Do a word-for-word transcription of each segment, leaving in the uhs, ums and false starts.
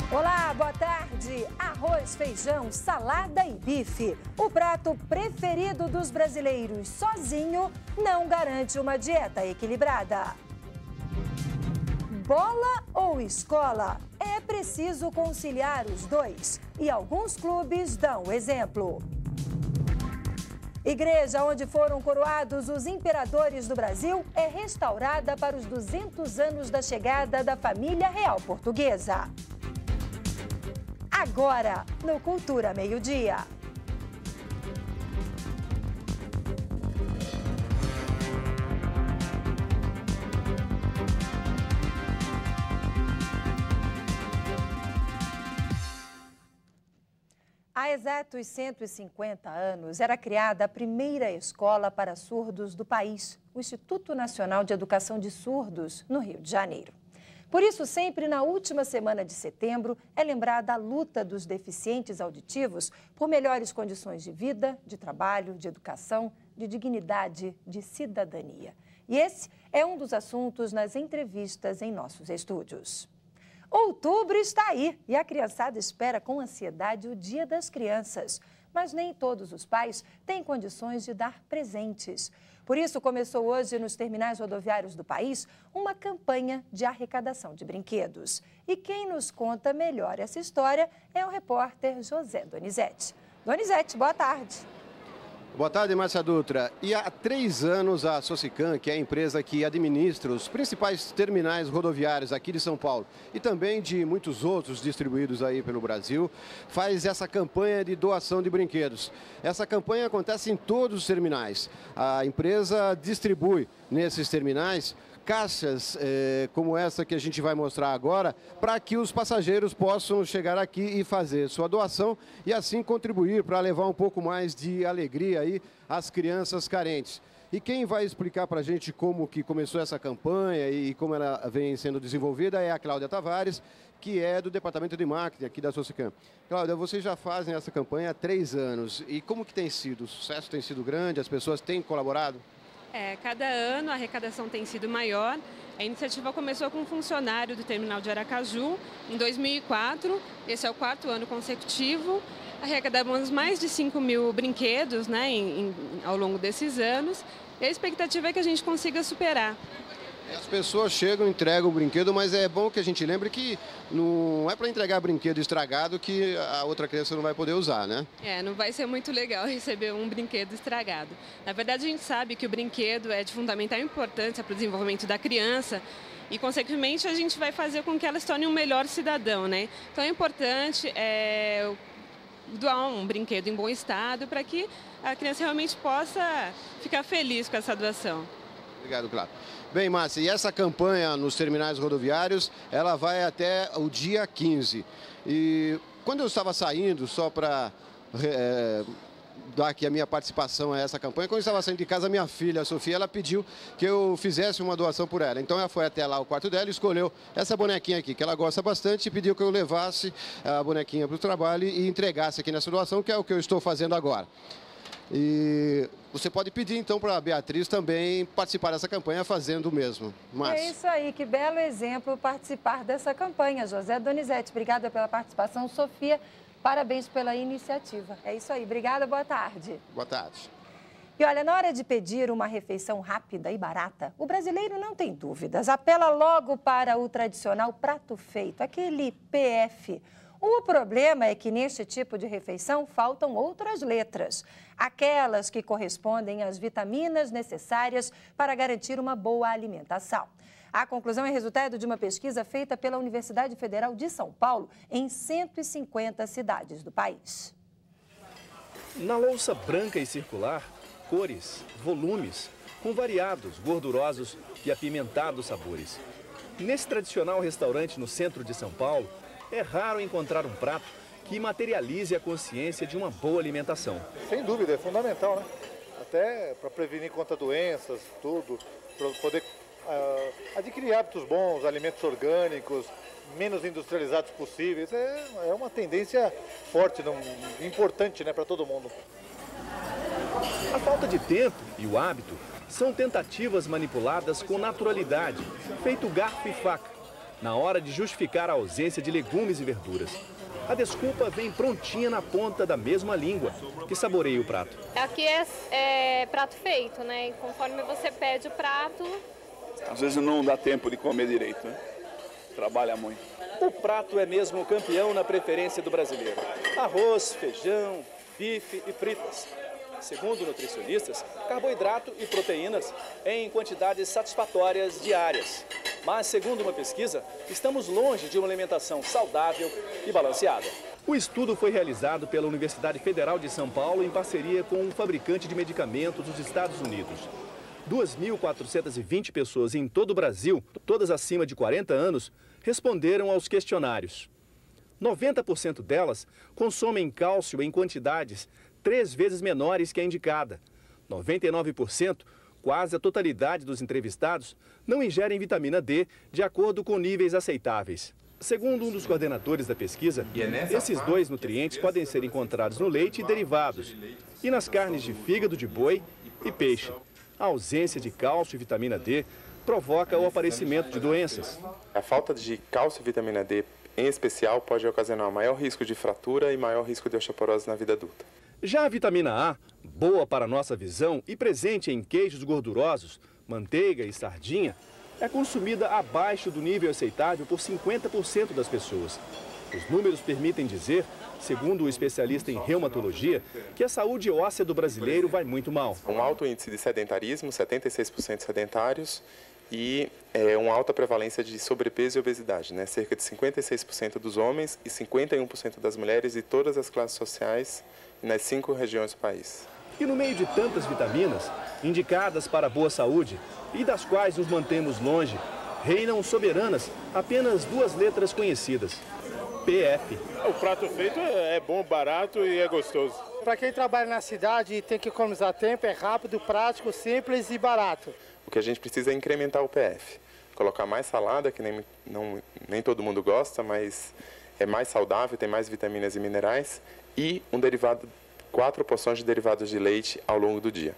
Olá, boa tarde. Arroz, feijão, salada e bife. O prato preferido dos brasileiros sozinho não garante uma dieta equilibrada. Bola ou escola? É preciso conciliar os dois e alguns clubes dão exemplo. Igreja onde foram coroados os imperadores do Brasil é restaurada para os duzentos anos da chegada da família real portuguesa. Agora, no Cultura Meio-Dia. Há exatos cento e cinquenta anos, era criada a primeira escola para surdos do país, o Instituto Nacional de Educação de Surdos, no Rio de Janeiro. Por isso, sempre na última semana de setembro, é lembrada a luta dos deficientes auditivos por melhores condições de vida, de trabalho, de educação, de dignidade, de cidadania. E esse é um dos assuntos nas entrevistas em nossos estúdios. Outubro está aí e a criançada espera com ansiedade o Dia das Crianças. Mas nem todos os pais têm condições de dar presentes. Por isso, começou hoje nos terminais rodoviários do país uma campanha de arrecadação de brinquedos. E quem nos conta melhor essa história é o repórter José Donizete. Donizete, boa tarde. Boa tarde, Márcia Dutra. E há três anos a Socicam, que é a empresa que administra os principais terminais rodoviários aqui de São Paulo e também de muitos outros distribuídos aí pelo Brasil, faz essa campanha de doação de brinquedos. Essa campanha acontece em todos os terminais. A empresa distribui nesses terminais caixas eh, como essa que a gente vai mostrar agora, para que os passageiros possam chegar aqui e fazer sua doação e assim contribuir para levar um pouco mais de alegria aí às crianças carentes. E quem vai explicar para a gente como que começou essa campanha e como ela vem sendo desenvolvida é a Cláudia Tavares, que é do Departamento de Marketing aqui da Socicam. Cláudia, vocês já fazem essa campanha há três anos. E como que tem sido? O sucesso tem sido grande? As pessoas têm colaborado? É, cada ano a arrecadação tem sido maior. A iniciativa começou com um funcionário do terminal de Aracaju em dois mil e quatro. Esse é o quarto ano consecutivo. Arrecadamos mais de cinco mil brinquedos, né, em, em, ao longo desses anos. E a expectativa é que a gente consiga superar. As pessoas chegam, entregam o brinquedo, mas é bom que a gente lembre que não é para entregar brinquedo estragado que a outra criança não vai poder usar, né? É, não vai ser muito legal receber um brinquedo estragado. Na verdade, a gente sabe que o brinquedo é de fundamental importância para o desenvolvimento da criança e, consequentemente, a gente vai fazer com que ela se torne um melhor cidadão, né? Então, é importante é, doar um brinquedo em bom estado para que a criança realmente possa ficar feliz com essa doação. Obrigado, Cláudio. Bem, Márcia, e essa campanha nos terminais rodoviários, ela vai até o dia quinze. E quando eu estava saindo, só para é, dar aqui a minha participação a essa campanha, quando eu estava saindo de casa, minha filha, a Sofia, ela pediu que eu fizesse uma doação por ela. Então ela foi até lá o quarto dela e escolheu essa bonequinha aqui, que ela gosta bastante, e pediu que eu levasse a bonequinha para o trabalho e entregasse aqui nessa doação, que é o que eu estou fazendo agora. E você pode pedir, então, para a Beatriz também participar dessa campanha fazendo o mesmo. Márcia. É isso aí, que belo exemplo participar dessa campanha. José Donizete, obrigada pela participação. Sofia, parabéns pela iniciativa. É isso aí, obrigada, boa tarde. Boa tarde. E olha, na hora de pedir uma refeição rápida e barata, o brasileiro não tem dúvidas. Apela logo para o tradicional prato feito, aquele P F. O problema é que neste tipo de refeição faltam outras letras, aquelas que correspondem às vitaminas necessárias para garantir uma boa alimentação. A conclusão é resultado de uma pesquisa feita pela Universidade Federal de São Paulo em cento e cinquenta cidades do país. Na louça branca e circular, cores, volumes, com variados, gordurosos e apimentados sabores. Nesse tradicional restaurante no centro de São Paulo, é raro encontrar um prato que materialize a consciência de uma boa alimentação. Sem dúvida, é fundamental, né? Até para prevenir contra doenças, tudo, para poder uh, adquirir hábitos bons, alimentos orgânicos, menos industrializados possíveis. É, é uma tendência forte, não, importante, né, para todo mundo. A falta de tempo e o hábito são tentativas manipuladas com naturalidade, feito garfo e faca. na hora de justificar a ausência de legumes e verduras. A desculpa vem prontinha na ponta da mesma língua, que saboreia o prato. Aqui é, é prato feito, né? E conforme você pede o prato... Às vezes não dá tempo de comer direito, né? Trabalha muito. O prato é mesmo campeão na preferência do brasileiro. Arroz, feijão, bife e fritas. Segundo nutricionistas, carboidrato e proteínas em quantidades satisfatórias diárias. Mas, segundo uma pesquisa, estamos longe de uma alimentação saudável e balanceada. O estudo foi realizado pela Universidade Federal de São Paulo em parceria com um fabricante de medicamentos dos Estados Unidos. duas mil quatrocentas e vinte pessoas em todo o Brasil, todas acima de quarenta anos, responderam aos questionários. noventa por cento delas consomem cálcio em quantidades três vezes menores que a indicada. noventa e nove por cento, quase a totalidade dos entrevistados, não ingerem vitamina D de acordo com níveis aceitáveis. Segundo um dos coordenadores da pesquisa, esses dois nutrientes podem ser encontrados no leite e derivados e nas carnes de fígado de boi e peixe. A ausência de cálcio e vitamina D provoca o aparecimento de doenças. A falta de cálcio e vitamina D, em especial, pode ocasionar maior risco de fratura e maior risco de osteoporose na vida adulta. Já a vitamina A, boa para a nossa visão e presente em queijos gordurosos, manteiga e sardinha, é consumida abaixo do nível aceitável por cinquenta por cento das pessoas. Os números permitem dizer, segundo o especialista em reumatologia, que a saúde óssea do brasileiro vai muito mal. Um alto índice de sedentarismo, setenta e seis por cento sedentários, e é, uma alta prevalência de sobrepeso e obesidade, né? Cerca de cinquenta e seis por cento dos homens e cinquenta e um por cento das mulheres de todas as classes sociais e nas cinco regiões do país. E no meio de tantas vitaminas, indicadas para a boa saúde e das quais nos mantemos longe, reinam soberanas apenas duas letras conhecidas, P F. O prato feito é bom, barato e é gostoso. Para quem trabalha na cidade e tem que economizar tempo, é rápido, prático, simples e barato. O que a gente precisa é incrementar o P F. Colocar mais salada, que nem, não, nem todo mundo gosta, mas é mais saudável, tem mais vitaminas e minerais. E um derivado, quatro porções de derivados de leite ao longo do dia.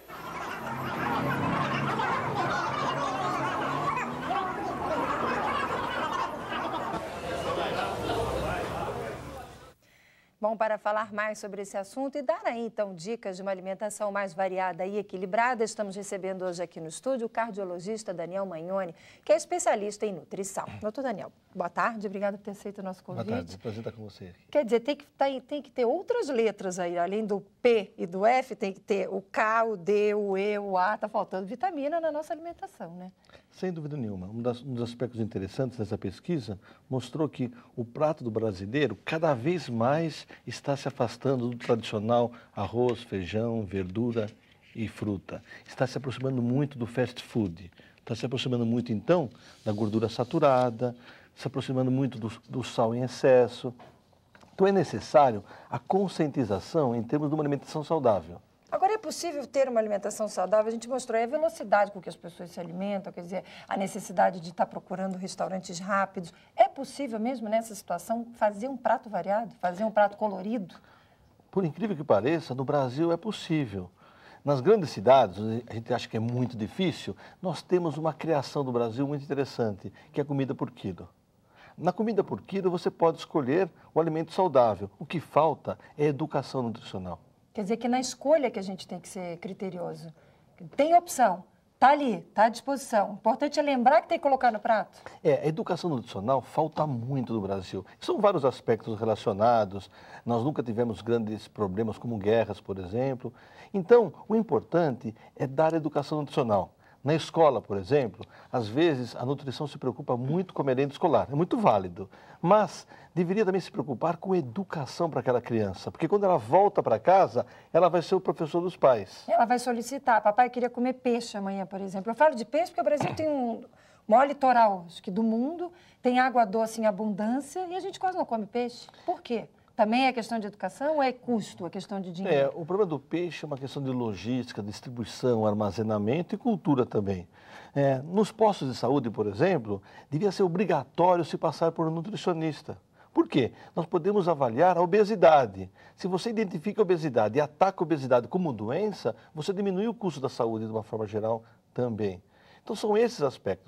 Bom, para falar mais sobre esse assunto e dar aí, então, dicas de uma alimentação mais variada e equilibrada, estamos recebendo hoje aqui no estúdio o cardiologista Daniel Magnoni, que é especialista em nutrição. Doutor Daniel, boa tarde, obrigada por ter aceito o nosso convite. Boa tarde, prazer estar com você. Quer dizer, tem que, tem que ter outras letras aí, além do P e do F, tem que ter o K, o D, o E, o A, está faltando vitamina na nossa alimentação, né? Sem dúvida nenhuma. Um, das, um dos aspectos interessantes dessa pesquisa mostrou que o prato do brasileiro cada vez mais está se afastando do tradicional arroz, feijão, verdura e fruta. Está se aproximando muito do fast food. Está se aproximando muito, então, da gordura saturada, se aproximando muito do, do sal em excesso. Então, é necessário a conscientização em termos de uma alimentação saudável. Agora, é possível ter uma alimentação saudável? A gente mostrou aí a velocidade com que as pessoas se alimentam, quer dizer, a necessidade de estar procurando restaurantes rápidos. É possível mesmo, nessa situação, fazer um prato variado, fazer um prato colorido? Por incrível que pareça, no Brasil é possível. Nas grandes cidades, a gente acha que é muito difícil, nós temos uma criação do Brasil muito interessante, que é a comida por quilo. Na comida por quilo, você pode escolher o alimento saudável. O que falta é educação nutricional. Quer dizer que na escolha que a gente tem que ser criterioso. Tem opção, está ali, está à disposição. O importante é lembrar que tem que colocar no prato. É, a educação nutricional falta muito no Brasil. São vários aspectos relacionados. Nós nunca tivemos grandes problemas como guerras, por exemplo. Então, o importante é dar educação nutricional. Na escola, por exemplo, às vezes a nutrição se preocupa muito com a merenda escolar, é muito válido, mas deveria também se preocupar com educação para aquela criança, porque quando ela volta para casa, ela vai ser o professor dos pais. Ela vai solicitar, papai queria comer peixe amanhã, por exemplo. Eu falo de peixe porque o Brasil tem um maior litoral, acho que do mundo, tem água doce em abundância e a gente quase não come peixe. Por quê? Também é questão de educação ou é custo, é questão de dinheiro? É, o problema do peixe é uma questão de logística, distribuição, armazenamento e cultura também. É, nos postos de saúde, por exemplo, devia ser obrigatório se passar por um nutricionista. Por quê? Nós podemos avaliar a obesidade. Se você identifica a obesidade e ataca a obesidade como doença, você diminui o custo da saúde de uma forma geral também. Então, são esses aspectos.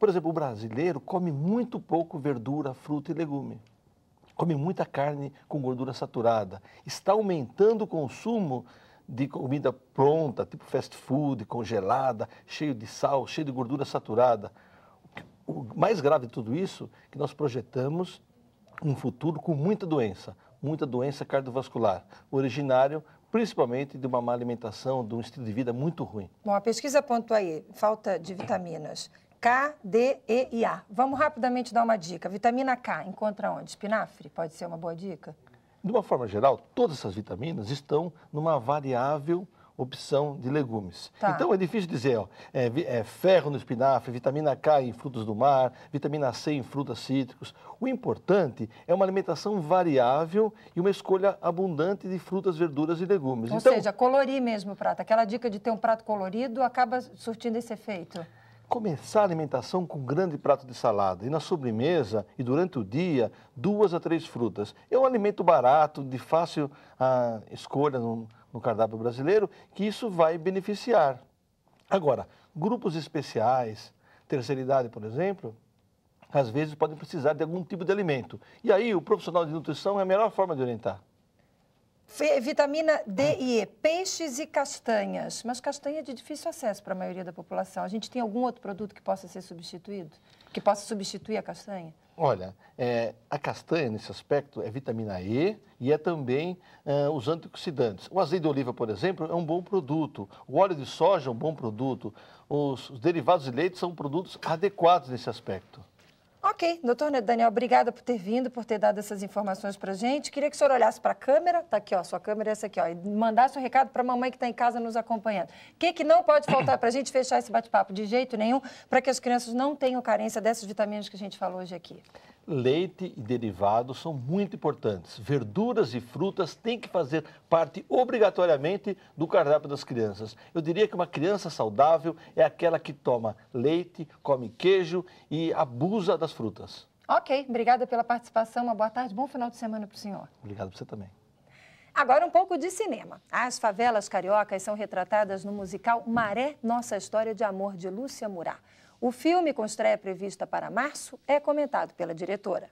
Por exemplo, o brasileiro come muito pouco verdura, fruta e legume. Come muita carne com gordura saturada. Está aumentando o consumo de comida pronta, tipo fast food, congelada, cheio de sal, cheio de gordura saturada. O mais grave de tudo isso é que nós projetamos um futuro com muita doença, muita doença cardiovascular, originário principalmente de uma má alimentação, de um estilo de vida muito ruim. Bom, a pesquisa apontou aí, falta de vitaminas K, D, E e A. Vamos rapidamente dar uma dica. Vitamina K, encontra onde? Espinafre? Pode ser uma boa dica? De uma forma geral, todas essas vitaminas estão numa variável opção de legumes. Tá. Então é difícil dizer, ó, é, é ferro no espinafre, vitamina K em frutos do mar, vitamina C em frutas cítricos. O importante é uma alimentação variável e uma escolha abundante de frutas, verduras e legumes. Ou então, seja, colorir mesmo o prato. Aquela dica de ter um prato colorido acaba surtindo esse efeito. Começar a alimentação com um grande prato de salada e na sobremesa e durante o dia, duas a três frutas. É um alimento barato, de fácil ah, escolha no, no cardápio brasileiro, que isso vai beneficiar. Agora, grupos especiais, terceira idade, por exemplo, às vezes podem precisar de algum tipo de alimento. E aí o profissional de nutrição é a melhor forma de orientar. Vitamina D e E, peixes e castanhas. Mas castanha é de difícil acesso para a maioria da população. A gente tem algum outro produto que possa ser substituído? Que possa substituir a castanha? Olha, é, a castanha, nesse aspecto, é vitamina E e é também é, os antioxidantes. O azeite de oliva, por exemplo, é um bom produto. O óleo de soja é um bom produto. Os, os derivados de leite são produtos adequados nesse aspecto. Ok, doutor Daniel, obrigada por ter vindo, por ter dado essas informações para a gente. Queria que o senhor olhasse para a câmera, tá aqui, ó, sua câmera é essa aqui, ó, e mandasse um recado para a mamãe que está em casa nos acompanhando. O que, que não pode faltar para a gente fechar esse bate-papo de jeito nenhum, para que as crianças não tenham carência dessas vitaminas que a gente falou hoje aqui? Leite e derivados são muito importantes. Verduras e frutas têm que fazer parte obrigatoriamente do cardápio das crianças. Eu diria que uma criança saudável é aquela que toma leite, come queijo e abusa das frutas. Ok, obrigada pela participação, uma boa tarde, bom final de semana para o senhor. Obrigado para você também. Agora um pouco de cinema. As favelas cariocas são retratadas no musical Maré, Nossa História de Amor, de Lúcia Murá. O filme, com estreia prevista para março, é comentado pela diretora.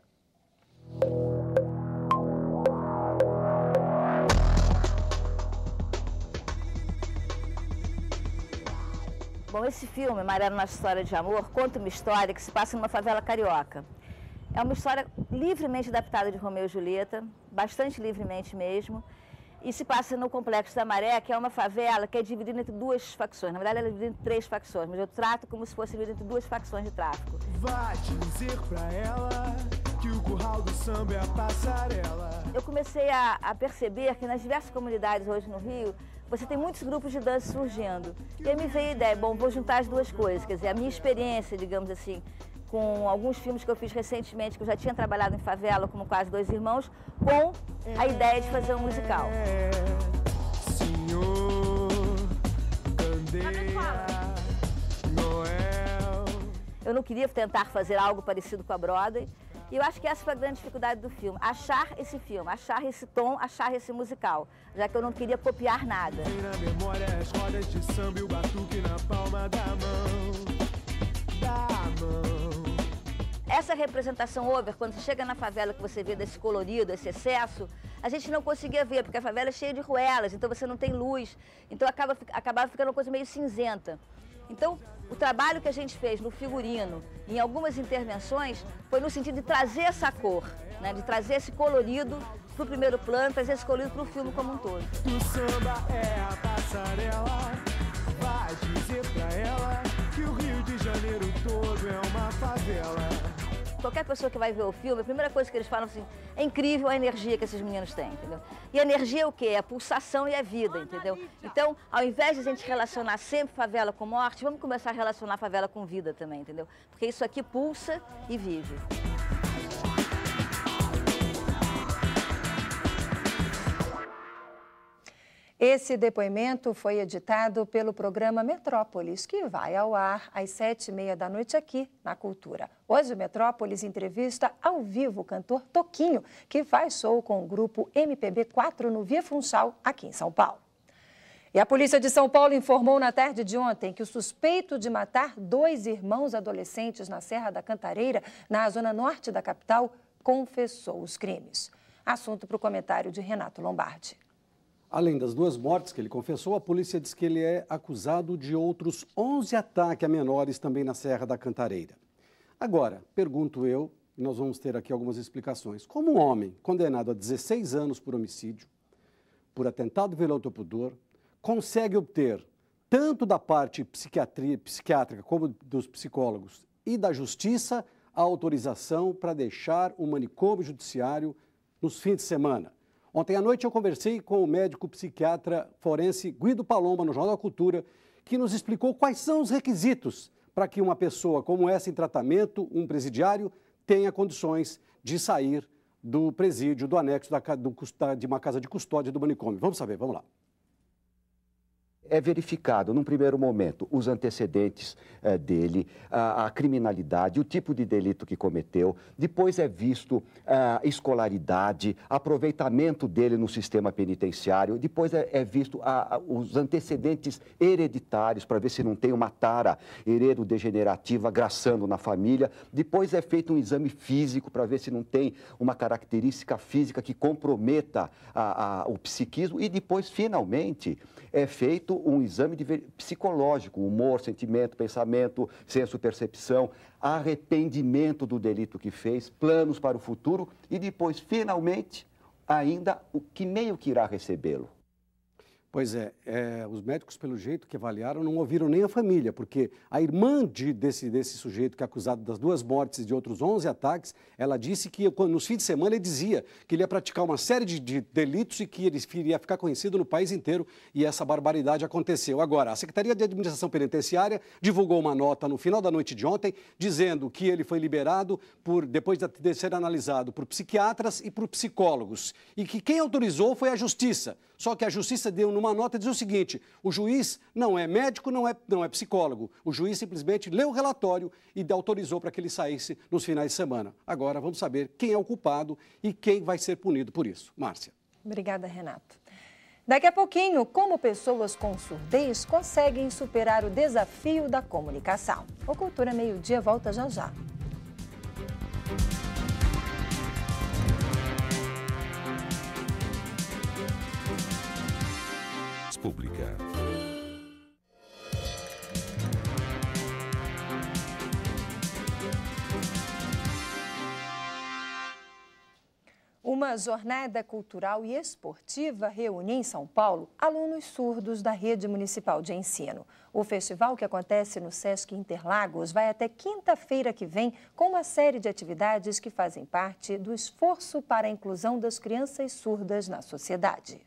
Bom, esse filme, Maré, Nossa História de Amor, conta uma história que se passa numa favela carioca. É uma história livremente adaptada de Romeu e Julieta, bastante livremente mesmo, e se passa no Complexo da Maré, que é uma favela que é dividida entre duas facções. Na verdade, ela é dividida em três facções, mas eu trato como se fosse dividida entre duas facções de tráfico. Vai dizer pra ela que o curral do samba é a passarela. Eu comecei a, a perceber que nas diversas comunidades hoje no Rio, você tem muitos grupos de dança surgindo. E aí me veio a ideia, bom, vou juntar as duas coisas, quer dizer, a minha experiência, digamos assim, com alguns filmes que eu fiz recentemente, que eu já tinha trabalhado em favela, como Quase Dois Irmãos, com a ideia de fazer um musical. Senhor, Candeia, Noel. Eu não queria tentar fazer algo parecido com a Broadway, e eu acho que essa foi a grande dificuldade do filme, achar esse filme, achar esse tom, achar esse musical, já que eu não queria copiar nada. Tem na memória as rodas de samba e o batuque na palma da mão, da mão. Essa representação over, quando você chega na favela que você vê desse colorido, esse excesso, a gente não conseguia ver, porque a favela é cheia de ruelas, então você não tem luz, então acaba, acabava ficando uma coisa meio cinzenta. Então, o trabalho que a gente fez no figurino, em algumas intervenções, foi no sentido de trazer essa cor, né, de trazer esse colorido para o primeiro plano, trazer esse colorido para o filme como um todo. O samba é a passarela, vai dizer pra ela que o Rio de Janeiro todo é uma favela. Qualquer pessoa que vai ver o filme, a primeira coisa que eles falam assim, é incrível a energia que esses meninos têm, entendeu? E a energia é o quê? É a pulsação e a vida, entendeu? Então, ao invés de a gente relacionar sempre favela com morte, vamos começar a relacionar a favela com vida também, entendeu? Porque isso aqui pulsa e vive. Esse depoimento foi editado pelo programa Metrópolis, que vai ao ar às sete e meia da noite aqui na Cultura. Hoje o Metrópolis entrevista ao vivo o cantor Toquinho, que faz show com o grupo M P B quatro no Via Funchal, aqui em São Paulo. E a polícia de São Paulo informou na tarde de ontem que o suspeito de matar dois irmãos adolescentes na Serra da Cantareira, na zona norte da capital, confessou os crimes. Assunto para o comentário de Renato Lombardi. Além das duas mortes que ele confessou, a polícia diz que ele é acusado de outros onze ataques a menores também na Serra da Cantareira. Agora, pergunto eu, e nós vamos ter aqui algumas explicações. Como um homem condenado a dezesseis anos por homicídio, por atentado violento ao pudor, consegue obter, tanto da parte psiquiatria, psiquiátrica como dos psicólogos e da justiça, a autorização para deixar o manicômio judiciário nos fins de semana? Ontem à noite eu conversei com o médico psiquiatra forense Guido Palomba, no Jornal da Cultura, que nos explicou quais são os requisitos para que uma pessoa como essa em tratamento, um presidiário, tenha condições de sair do presídio, do anexo da, do, de uma casa de custódia do manicômio. Vamos saber, vamos lá. É verificado, num primeiro momento, os antecedentes eh, dele, a, a criminalidade, o tipo de delito que cometeu. Depois é visto a escolaridade, aproveitamento dele no sistema penitenciário. Depois é, é visto a, a, os antecedentes hereditários, para ver se não tem uma tara herero-degenerativa graçando na família. Depois é feito um exame físico, para ver se não tem uma característica física que comprometa a, a, o psiquismo. E depois, finalmente, é feito um exame de psicológico, humor, sentimento, pensamento, senso-percepção, arrependimento do delito que fez, planos para o futuro e depois, finalmente, ainda o que meio que irá recebê-lo. Pois é, é, os médicos, pelo jeito que avaliaram, não ouviram nem a família, porque a irmã de, desse, desse sujeito que é acusado das duas mortes e de outros onze ataques, ela disse que quando, nos fins de semana ele dizia que ele ia praticar uma série de, de delitos e que ele iria ficar conhecido no país inteiro, e essa barbaridade aconteceu. Agora, a Secretaria de Administração Penitenciária divulgou uma nota no final da noite de ontem, dizendo que ele foi liberado por, depois de ser analisado por psiquiatras e por psicólogos, e que quem autorizou foi a Justiça. Só que a Justiça deu numa nota diz o seguinte: o juiz não é médico, não é, não é psicólogo. O juiz simplesmente leu o relatório e autorizou para que ele saísse nos finais de semana. Agora vamos saber quem é o culpado e quem vai ser punido por isso. Márcia. Obrigada, Renato. Daqui a pouquinho, como pessoas com surdez conseguem superar o desafio da comunicação. O Cultura Meio-Dia volta já já. Pública. Uma jornada cultural e esportiva reúne em São Paulo alunos surdos da rede municipal de ensino. O festival, que acontece no Sesc Interlagos, vai até quinta-feira que vem com uma série de atividades que fazem parte do esforço para a inclusão das crianças surdas na sociedade.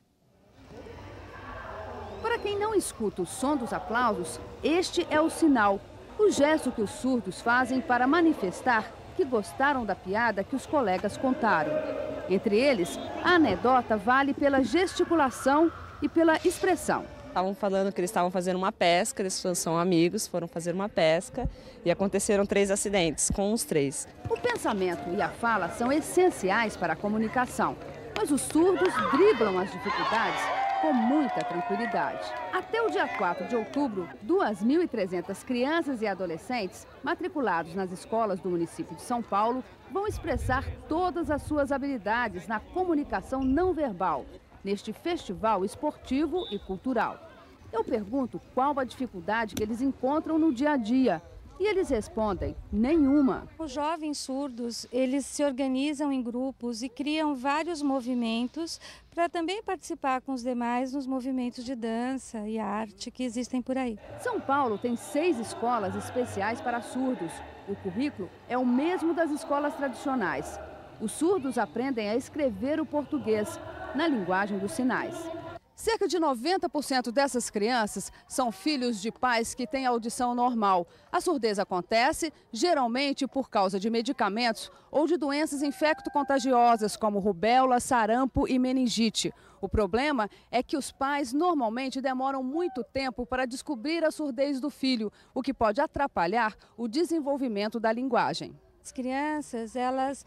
Para quem não escuta o som dos aplausos, este é o sinal, o gesto que os surdos fazem para manifestar que gostaram da piada que os colegas contaram. Entre eles, a anedota vale pela gesticulação e pela expressão. Estavam falando que eles estavam fazendo uma pesca, eles são amigos, foram fazer uma pesca e aconteceram três acidentes com os três. O pensamento e a fala são essenciais para a comunicação, mas os surdos driblam as dificuldades com muita tranquilidade. Até o dia quatro de outubro, duas mil e trezentas crianças e adolescentes matriculados nas escolas do município de São Paulo vão expressar todas as suas habilidades na comunicação não verbal, neste festival esportivo e cultural. Eu pergunto qual a dificuldade que eles encontram no dia a dia. E eles respondem, nenhuma. Os jovens surdos, eles se organizam em grupos e criam vários movimentos para também participar com os demais nos movimentos de dança e arte que existem por aí. São Paulo tem seis escolas especiais para surdos. O currículo é o mesmo das escolas tradicionais. Os surdos aprendem a escrever o português na linguagem dos sinais. Cerca de noventa por cento dessas crianças são filhos de pais que têm audição normal. A surdez acontece geralmente por causa de medicamentos ou de doenças infecto-contagiosas como rubéola, sarampo e meningite. O problema é que os pais normalmente demoram muito tempo para descobrir a surdez do filho, o que pode atrapalhar o desenvolvimento da linguagem. As crianças, elas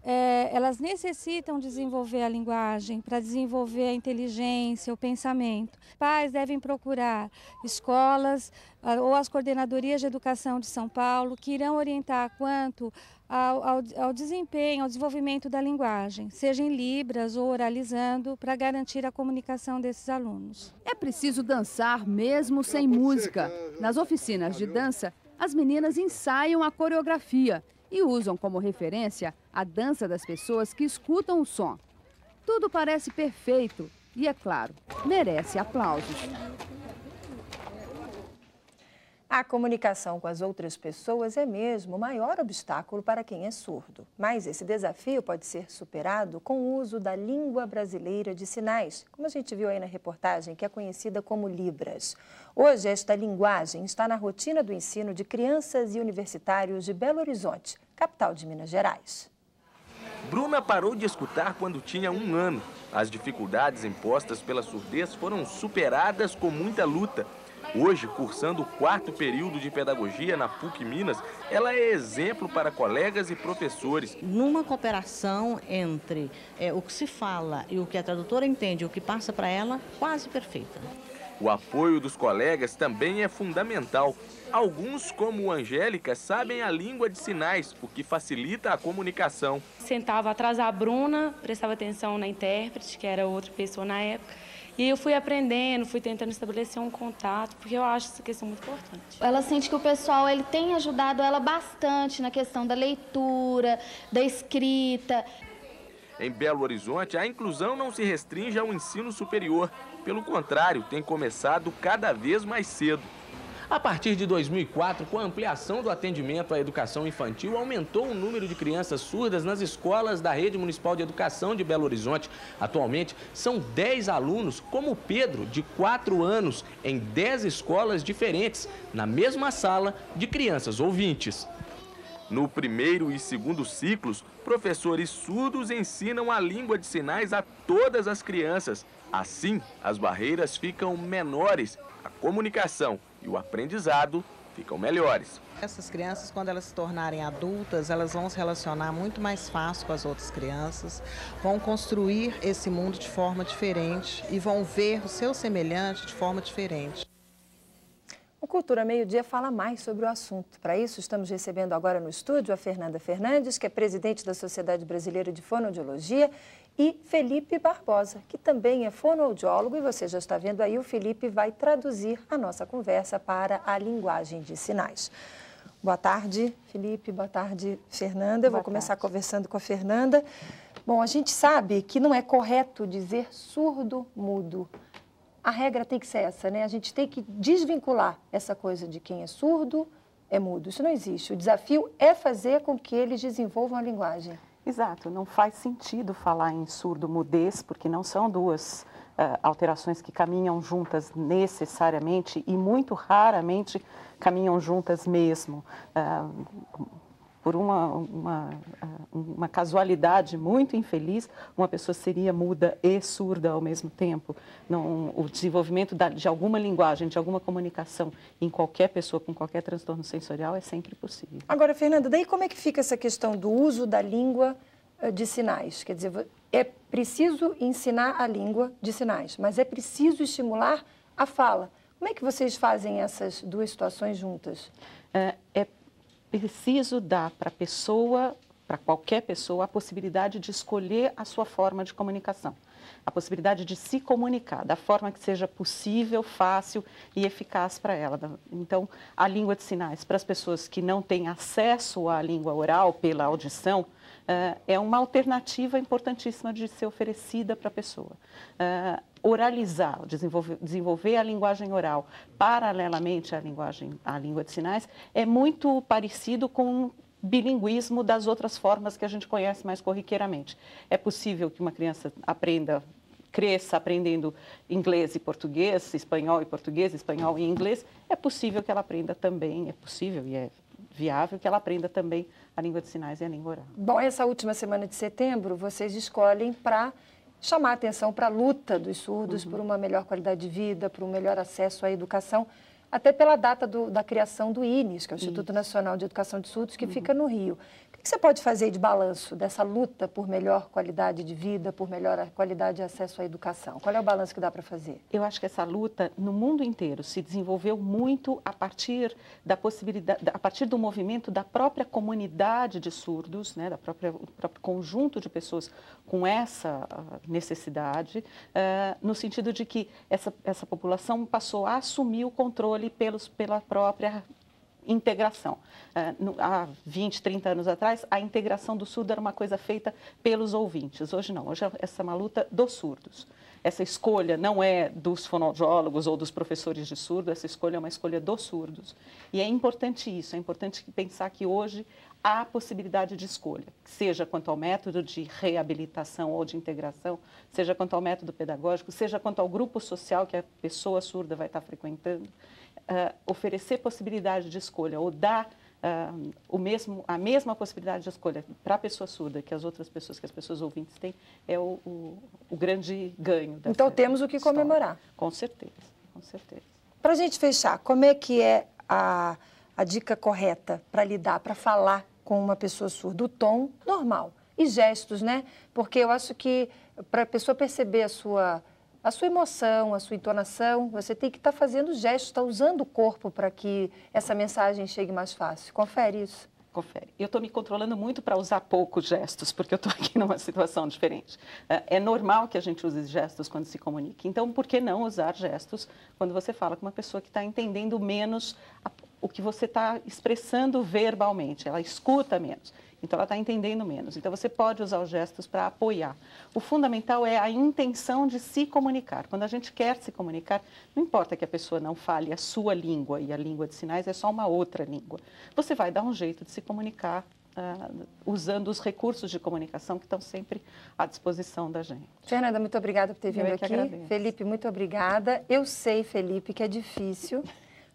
é, elas necessitam desenvolver a linguagem para desenvolver a inteligência, o pensamento. Pais devem procurar escolas ah, ou as coordenadorias de educação de São Paulo que irão orientar quanto ao, ao, ao desempenho, ao desenvolvimento da linguagem, seja em libras ou oralizando, para garantir a comunicação desses alunos. É preciso dançar mesmo sem música. Nas oficinas de dança, as meninas ensaiam a coreografia e usam como referência a dança das pessoas que escutam o som. Tudo parece perfeito e, é claro, merece aplausos. A comunicação com as outras pessoas é mesmo o maior obstáculo para quem é surdo. Mas esse desafio pode ser superado com o uso da língua brasileira de sinais, como a gente viu aí na reportagem, que é conhecida como Libras. Hoje, esta linguagem está na rotina do ensino de crianças e universitários de Belo Horizonte, capital de Minas Gerais. Bruna parou de escutar quando tinha um ano. As dificuldades impostas pela surdez foram superadas com muita luta. Hoje, cursando o quarto período de pedagogia na P U C Minas, ela é exemplo para colegas e professores. Numa cooperação entre é, o que se fala e o que a tradutora entende, o que passa para ela, quase perfeita. O apoio dos colegas também é fundamental. Alguns, como Angélica, sabem a língua de sinais, o que facilita a comunicação. Sentava atrás da Bruna, prestava atenção na intérprete, que era outra pessoa na época. E eu fui aprendendo, fui tentando estabelecer um contato, porque eu acho essa questão muito importante. Ela sente que o pessoal ele tem ajudado ela bastante na questão da leitura, da escrita. Em Belo Horizonte, a inclusão não se restringe ao ensino superior. Pelo contrário, tem começado cada vez mais cedo. A partir de dois mil e quatro, com a ampliação do atendimento à educação infantil, aumentou o número de crianças surdas nas escolas da Rede Municipal de Educação de Belo Horizonte. Atualmente, são dez alunos, como o Pedro, de quatro anos, em dez escolas diferentes, na mesma sala de crianças ouvintes. No primeiro e segundo ciclos, professores surdos ensinam a língua de sinais a todas as crianças. Assim, as barreiras ficam menores, a comunicação e o aprendizado ficam melhores. Essas crianças, quando elas se tornarem adultas, elas vão se relacionar muito mais fácil com as outras crianças, vão construir esse mundo de forma diferente e vão ver o seu semelhante de forma diferente. O Cultura Meio Dia fala mais sobre o assunto. Para isso, estamos recebendo agora no estúdio a Fernanda Fernandes, que é presidente da Sociedade Brasileira de Fonoaudiologia, e Felipe Barbosa, que também é fonoaudiólogo, e você já está vendo aí, o Felipe vai traduzir a nossa conversa para a linguagem de sinais. Boa tarde, Felipe. Boa tarde, Fernanda. Eu vou começar conversando com a Fernanda. Bom, a gente sabe que não é correto dizer surdo-mudo. A regra tem que ser essa, né? A gente tem que desvincular essa coisa de quem é surdo é mudo. Isso não existe. O desafio é fazer com que eles desenvolvam a linguagem. Exato. Não faz sentido falar em surdo-mudez, porque não são duas uh, alterações que caminham juntas necessariamente e muito raramente caminham juntas mesmo. Uh, por uma, uma, uma casualidade muito infeliz, uma pessoa seria muda e surda ao mesmo tempo. Não, o desenvolvimento da, de alguma linguagem, de alguma comunicação em qualquer pessoa com qualquer transtorno sensorial é sempre possível. Agora, Fernanda, daí como é que fica essa questão do uso da língua de sinais? Quer dizer, é preciso ensinar a língua de sinais, mas é preciso estimular a fala. Como é que vocês fazem essas duas situações juntas? É, é preciso dar para a pessoa, para qualquer pessoa, a possibilidade de escolher a sua forma de comunicação. A possibilidade de se comunicar da forma que seja possível, fácil e eficaz para ela. Então, a língua de sinais, para as pessoas que não têm acesso à língua oral pela audição, é uma alternativa importantíssima de ser oferecida para a pessoa. Oralizar, desenvolver, desenvolver a linguagem oral paralelamente à linguagem, à língua de sinais, é muito parecido com o bilinguismo das outras formas que a gente conhece mais corriqueiramente. É possível que uma criança aprenda, cresça aprendendo inglês e português, espanhol e português, espanhol e inglês. É possível que ela aprenda também, é possível e é viável que ela aprenda também a língua de sinais e a língua oral. Bom, essa última semana de setembro, vocês escolhem para chamar a atenção para a luta dos surdos, uhum, por uma melhor qualidade de vida, por um melhor acesso à educação, até pela data do, da criação do I N E S, que é o Instituto Isso. Nacional de Educação de Surdos, que uhum. fica no Rio. que você pode fazer de balanço dessa luta por melhor qualidade de vida, por melhor qualidade de acesso à educação? Qual é o balanço que dá para fazer? Eu acho que essa luta no mundo inteiro se desenvolveu muito a partir da possibilidade, a partir do movimento da própria comunidade de surdos, né, da própria, do próprio conjunto de pessoas com essa necessidade, uh, no sentido de que essa, essa população passou a assumir o controle pelos, pela própria integração. Uh, no, há vinte, trinta anos atrás, a integração do surdo era uma coisa feita pelos ouvintes. Hoje não, hoje essa é uma luta dos surdos. Essa escolha não é dos fonoaudiólogos ou dos professores de surdo, essa escolha é uma escolha dos surdos. E é importante isso, é importante pensar que hoje há possibilidade de escolha, seja quanto ao método de reabilitação ou de integração, seja quanto ao método pedagógico, seja quanto ao grupo social que a pessoa surda vai estar frequentando. Uh, oferecer possibilidade de escolha ou dar uh, o mesmo, a mesma possibilidade de escolha para a pessoa surda que as outras pessoas, que as pessoas ouvintes têm, é o, o, o grande ganho. Então temos o que história. comemorar. Com certeza, com certeza. Para a gente fechar, como é que é a, a dica correta para lidar, para falar com uma pessoa surda? O tom normal e gestos, né? Porque eu acho que para a pessoa perceber a sua... a sua emoção, a sua entonação, você tem que estar fazendo gestos, estar usando o corpo para que essa mensagem chegue mais fácil. Confere isso. Confere. Eu estou me controlando muito para usar poucos gestos, porque eu estou aqui numa situação diferente. É normal que a gente use gestos quando se comunica. Então, por que não usar gestos quando você fala com uma pessoa que está entendendo menos a, o que você está expressando verbalmente? Ela escuta menos. Então, ela está entendendo menos. Então, você pode usar os gestos para apoiar. O fundamental é a intenção de se comunicar. Quando a gente quer se comunicar, não importa que a pessoa não fale a sua língua, e a língua de sinais é só uma outra língua. Você vai dar um jeito de se comunicar uh, usando os recursos de comunicação que estão sempre à disposição da gente. Fernanda, muito obrigada por ter vindo Eu é que aqui. agradeço. Felipe, muito obrigada. Eu sei, Felipe, que é difícil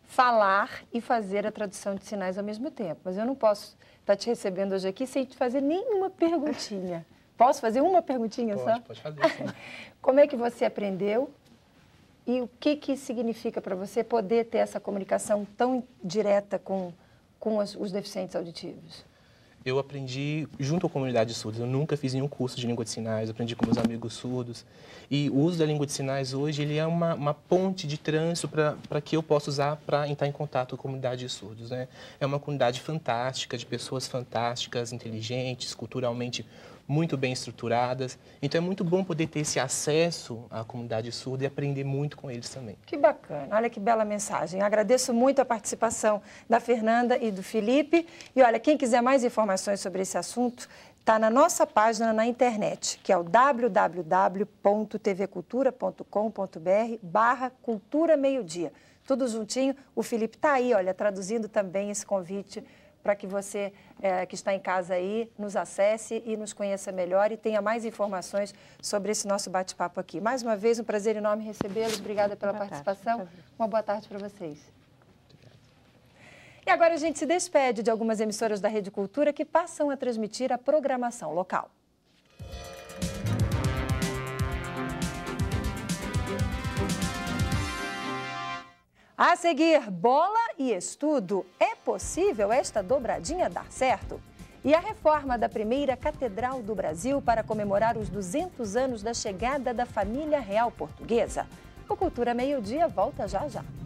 falar e fazer a tradução de sinais ao mesmo tempo, mas eu não posso estar te recebendo hoje aqui sem te fazer nenhuma perguntinha. Posso fazer uma perguntinha pode, só? Pode fazer, sim. Como é que você aprendeu e o que, que significa para você poder ter essa comunicação tão direta com, com os, os deficientes auditivos? Eu aprendi junto à comunidade de surdos. Eu nunca fiz nenhum curso de língua de sinais, aprendi com meus amigos surdos. E o uso da língua de sinais hoje ele é uma, uma ponte de trânsito para que eu possa usar para entrar em contato com a comunidade de surdos, né? É uma comunidade fantástica, de pessoas fantásticas, inteligentes, culturalmente muito bem estruturadas. Então é muito bom poder ter esse acesso à comunidade surda e aprender muito com eles também. Que bacana, olha que bela mensagem. Agradeço muito a participação da Fernanda e do Felipe. E olha, quem quiser mais informações sobre esse assunto, está na nossa página na internet, que é o w w w ponto t v cultura ponto com ponto b r barra cultura meio dia. Tudo juntinho. O Felipe está aí, olha, traduzindo também esse convite para que você é, que está em casa aí nos acesse e nos conheça melhor e tenha mais informações sobre esse nosso bate-papo aqui. Mais uma vez, um prazer enorme recebê-los. Obrigada pela boa participação. Tarde, uma boa tarde para vocês. E agora a gente se despede de algumas emissoras da Rede Cultura que passam a transmitir a programação local. A seguir, bola e estudo. É possível esta dobradinha dar certo? E a reforma da primeira Catedral do Brasil para comemorar os duzentos anos da chegada da família real portuguesa. O Cultura Meio Dia volta já já.